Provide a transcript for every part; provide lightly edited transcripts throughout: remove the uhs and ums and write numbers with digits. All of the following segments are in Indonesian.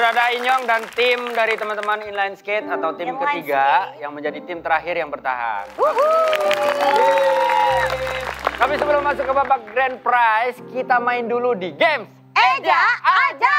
Sudah ada Inyong dan tim dari teman-teman inline skate atau tim ketiga yang menjadi tim terakhir yang bertahan. Tapi sebelum masuk ke babak grand prize, kita main dulu di games Eja Aja.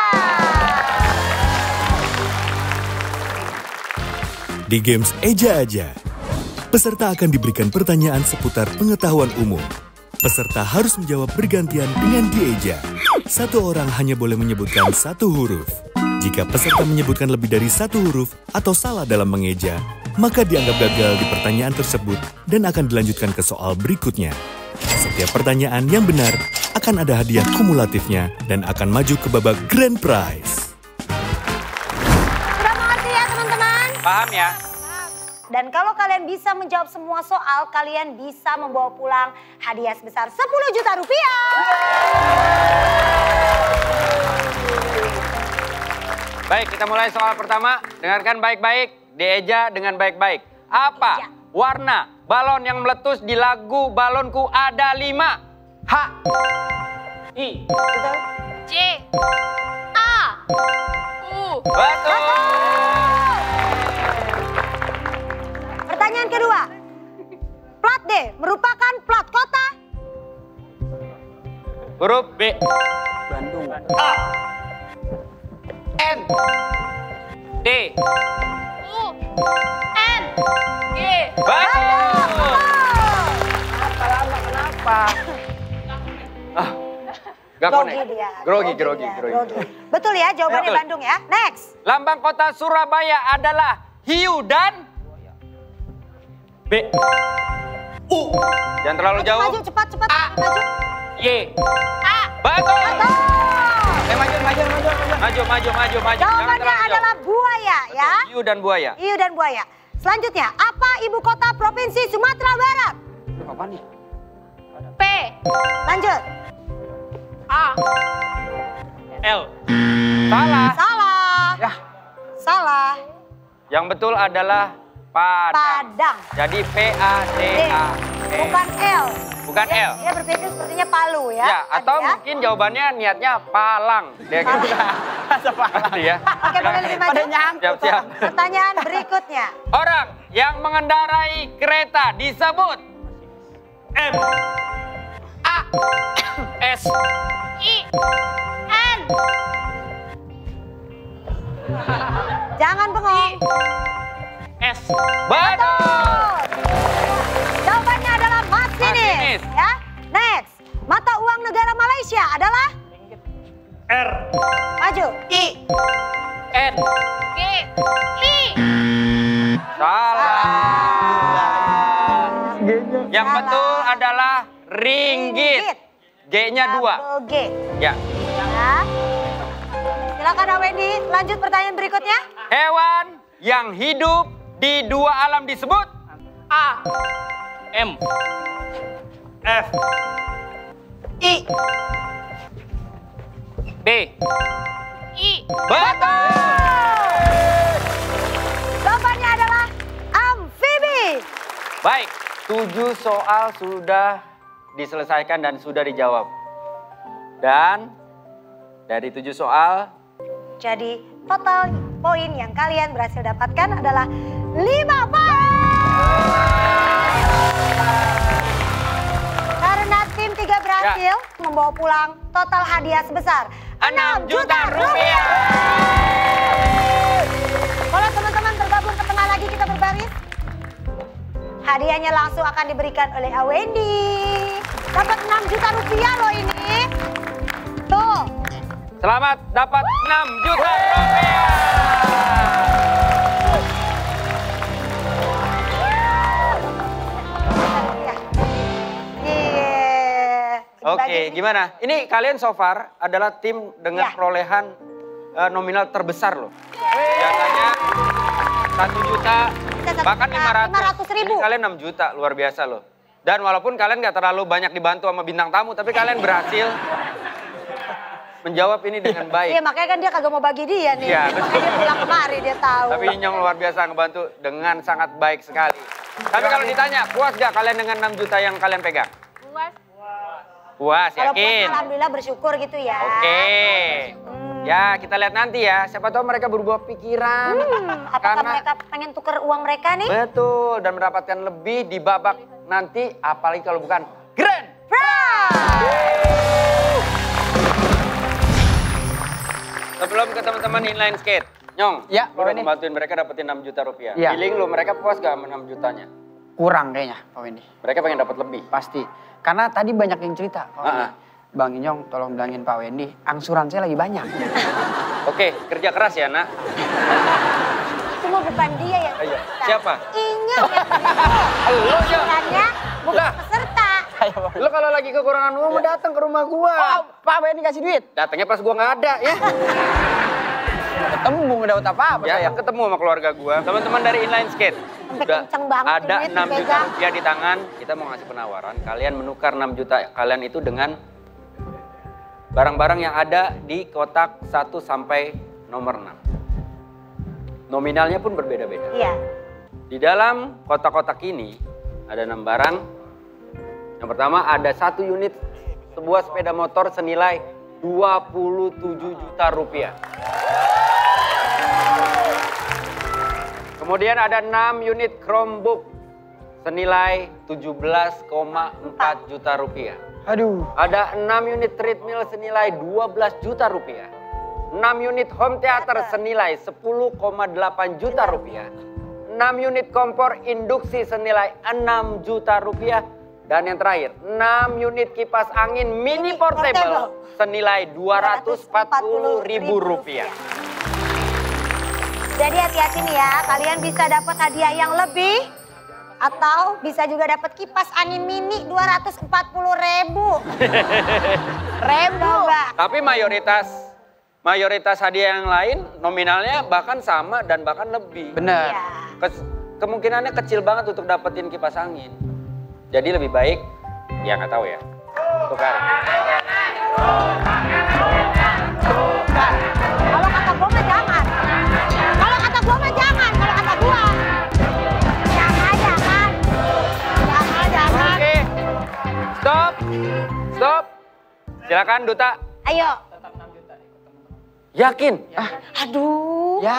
Di games Eja Aja, peserta akan diberikan pertanyaan seputar pengetahuan umum. Peserta harus menjawab bergantian dengan dieja. Satu orang hanya boleh menyebutkan satu huruf. Jika peserta menyebutkan lebih dari satu huruf atau salah dalam mengeja, maka dianggap gagal di pertanyaan tersebut dan akan dilanjutkan ke soal berikutnya. Setiap pertanyaan yang benar akan ada hadiah kumulatifnya dan akan maju ke babak grand prize. Sudah mengerti ya teman-teman? Paham ya? Dan kalau kalian bisa menjawab semua soal, kalian bisa membawa pulang hadiah sebesar 10 juta rupiah. Baik, kita mulai soal pertama. Dengarkan baik-baik, dieja dengan baik-baik. Apa warna balon yang meletus di lagu Balonku Ada 5? H. I. Betul? J. A. U. Betul. Pertanyaan kedua. Plat D merupakan plat kota? Huruf B. Bandung. A. N. D. U. N. G. Betul. Lama kenapa? Gak Grogi connect. dia. Grogi. Betul ya jawabannya Betul. Bandung ya. Next. Lambang kota Surabaya adalah hiu dan B. U. Jangan terlalu jauh. Maju cepat. A. Maju. Y. A. Betul. Betul. Maju. Jawabannya adalah buaya ya. Hiu dan buaya. Hiu dan buaya. Selanjutnya, apa ibu kota provinsi Sumatera Barat? Apa nih? P. Lanjut. A. L. Salah. Salah. Ya. Salah. Yang betul adalah Padang. Padang. Jadi P-A-D-A. Bukan L. Bukan L. Dia berpikir sepertinya Palu ya. Ya, atau Tadi ya. mungkin jawabannya niatnya Palang. Dia gitu. Ya. Oke, boleh lebih maju. Siap. Pertanyaan berikutnya. Orang yang mengendarai kereta disebut M. A. S. I. N. Jangan bengong. S. Betul. Jawabannya adalah masinis. Masinis. Ya. Next. Mata uang negara Malaysia adalah? R. Maju. I. N. G. I. Salah. Yang Salah. betul adalah ringgit. G-nya 2. Double G. Ya. Ya. Silakan Kak Wendy, lanjut pertanyaan berikutnya. Hewan yang hidup di 2 alam disebut A. M. F. I. B. I. Betul. Jawabannya adalah amfibi. Baik, 7 soal sudah diselesaikan dan sudah dijawab. Dan dari 7 soal, Jadi total poin yang kalian berhasil dapatkan adalah 5 poin. Karena tim 3 berhasil membawa pulang total hadiah sebesar 6 juta rupiah. Kalau teman-teman bergabung ke tengah lagi kita berbaris. Hadiahnya langsung akan diberikan oleh Awendi. Dapat 6 juta rupiah loh ini. Tuh. selamat dapat 6 juta rupiah. Oke, gimana? Ini kalian so far adalah tim dengan perolehan nominal terbesar loh. Biasanya 1 juta, bahkan 500 ribu. Ini kalian 6 juta, luar biasa loh. Dan walaupun kalian nggak terlalu banyak dibantu sama bintang tamu, tapi kalian berhasil menjawab ini dengan baik. Iya, makanya kan dia kagak mau bagi dia nih. Iya, makanya dia pulang kemari, dia tahu. Tapi Inyong luar biasa ngebantu dengan sangat baik sekali. Tapi kalau ditanya, puas gak kalian dengan 6 juta yang kalian pegang? Puas. Puas, Kalau puas, yakin? alhamdulillah bersyukur gitu ya. Oke. Ya, kita lihat nanti ya. Siapa tahu mereka berubah pikiran. Apakah mereka pengen tuker uang mereka nih? Betul, dan mendapatkan lebih di babak nanti, apalagi kalau bukan Grand Prize! Sebelum ke teman-teman inline skate, Nyong, Ya, lu udah Pak Wendy. membantuin mereka dapetin 6 juta rupiah. Ya. Feeling lu, mereka puas gak sama 6 jutanya? Kurang kayaknya, Pak Wendy. Mereka pengen dapat lebih. Pasti. Karena tadi banyak yang cerita, Pak Wendy. Ah. Bang Inyong, tolong bilangin Pak Wendy, angsuran saya lagi banyak. Oke, kerja keras ya, Nak. Itu mah bukan dia yang Ayo, peserta. siapa? Inyong yang Lo, Nyong. Angsurannya bukan Lah. peserta. Lo kalau lagi kekurangan uang, datang ke rumah gua. Oh, Pak Wendy kasih duit. Datangnya pas gua nggak ada, ya. Ketemu nggak dapat apa-apa Ya, saya. ketemu sama keluarga gua. Teman-teman dari inline skate. Sampai Udah kenceng banget ada duit 6 juta dipegang. rupiah di tangan. Kita mau ngasih penawaran. Kalian menukar 6 juta kalian itu dengan barang-barang yang ada di kotak 1 sampai nomor 6. Nominalnya pun berbeda-beda. Iya. Di dalam kotak-kotak ini ada 6 barang. Yang pertama ada 1 unit sebuah sepeda motor senilai 27 juta rupiah. Kemudian ada 6 unit Chromebook senilai 17,4 juta rupiah. Aduh. Ada 6 unit treadmill senilai 12 juta rupiah. 6 unit home theater senilai 10,8 juta rupiah. 6 unit kompor induksi senilai 6 juta rupiah. Dan yang terakhir, 6 unit kipas angin mini portable senilai 240.000 rupiah. Jadi hati-hati nih ya, kalian bisa dapat hadiah yang lebih atau bisa juga dapat kipas angin mini 240.000. Coba. Tapi mayoritas hadiah yang lain nominalnya bahkan sama dan bahkan lebih. Bener. Ya. Kemungkinannya kecil banget untuk dapetin kipas angin. Jadi lebih baik, ya nggak tahu ya. Tukar. Kalau kata gua mah jangan. Kalau kata gua mah jangan. Kalau kata gua. Jangan. Jangan. Oke. Stop. Silakan Duta. Ayo. Yakin? Aduh. Ya,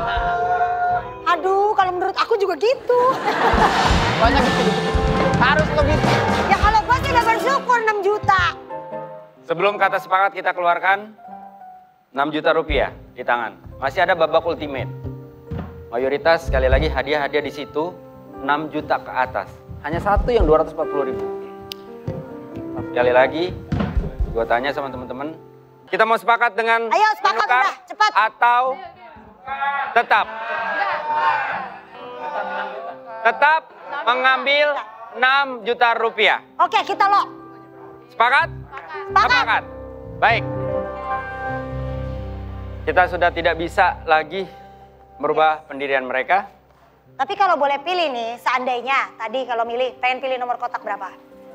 Aduh, kalau menurut aku juga gitu. banyak harus lebih. Ya kalau gua sih udah bersyukur 6 juta. Sebelum kata sepakat kita keluarkan 6 juta rupiah di tangan. Masih ada babak ultimate. Mayoritas sekali lagi hadiah-hadiah di situ 6 juta ke atas. Hanya satu yang 240.000. Sekali lagi, gua tanya sama teman-teman. Kita mau sepakat dengan Ayo, sepakat menukar udah, cepat. atau tetap? Tetap mengambil 6 juta rupiah. Oke, kita lock. Sepakat? Sepakat. Baik. Kita sudah tidak bisa lagi merubah pendirian mereka. Tapi kalau boleh pilih nih, seandainya tadi kalau milih, pengen pilih nomor kotak berapa?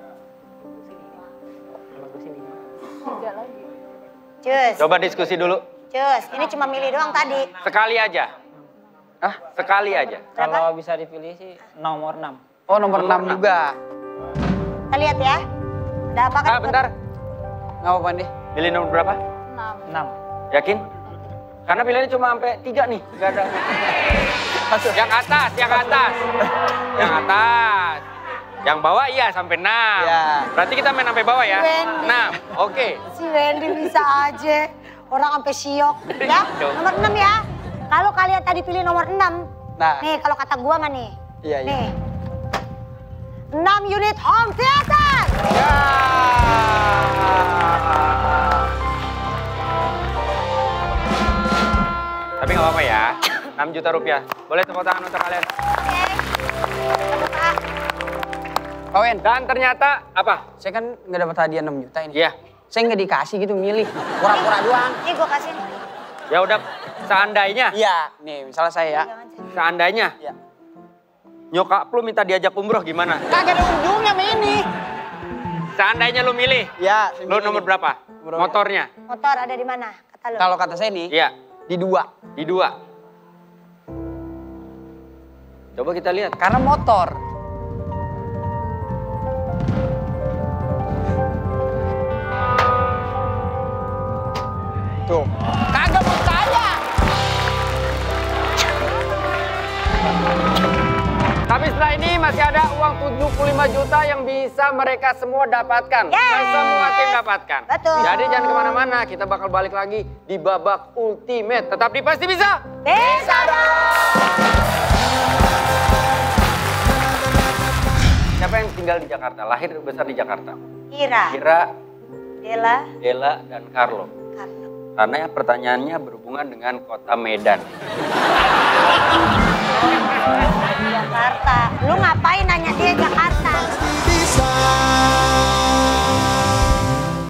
Cus. Coba diskusi dulu. Cus, ini cuma milih doang tadi. Sekali aja. Sekali aja. Berapa? Kalau bisa dipilih sih nomor 6. Oh, nomor 6 juga. Kita lihat ya. Ada apa kan? Bentar. Nggak apa-apa nih. Pilih nomor berapa? 6. Yakin? Karena pilihannya cuma sampai 3 nih. Gak ada. Yang atas. Yang atas. Yang bawah iya sampai 6. Iya. Berarti kita main sampai bawah ya? Wendy. 6. Oke. Si Wendy bisa aja. Orang sampai syok. Ya, nomor 6 ya. Kalau kalian tadi pilih nomor 6. Nah. Nih, kalau kata gua mah nih. Iya. Nih. 6 unit home theater. Ya. Tapi nggak apa-apa ya. 6 juta rupiah. Boleh tepuk tangan untuk kalian. Oke. Kita buka. Pak Wen, Dan ternyata apa? saya kan nggak dapat hadiah 6 juta ini. Iya. Saya nggak dikasih gitu, milih. Pura-pura doang. Nih gua kasih. Ya udah, seandainya. Iya, nih misalnya saya ya. Seandainya. Iya. Nyokap lu minta diajak umroh gimana? Kagak ada ujungnya sama ini. Seandainya lu milih. Ya, Lu nomor berapa? Motornya? Motor ada di mana? Kata lu. Kalau kata saya nih, Iya. di 2. Di 2. Coba kita lihat. Karena motor. Tuh, kagak percaya. Tapi setelah ini masih ada uang 75 juta yang bisa mereka semua dapatkan. Semua tim dapatkan. Betul. Jadi jangan kemana-mana, kita bakal balik lagi di babak ultimate. Tetap di Pasti Bisa. Bisa dong. Siapa yang tinggal di Jakarta? Lahir besar di Jakarta? Kira. Dela, dan Carlo. Karena ya pertanyaannya berhubungan dengan kota Medan. Jakarta. Lu ngapain nanya dia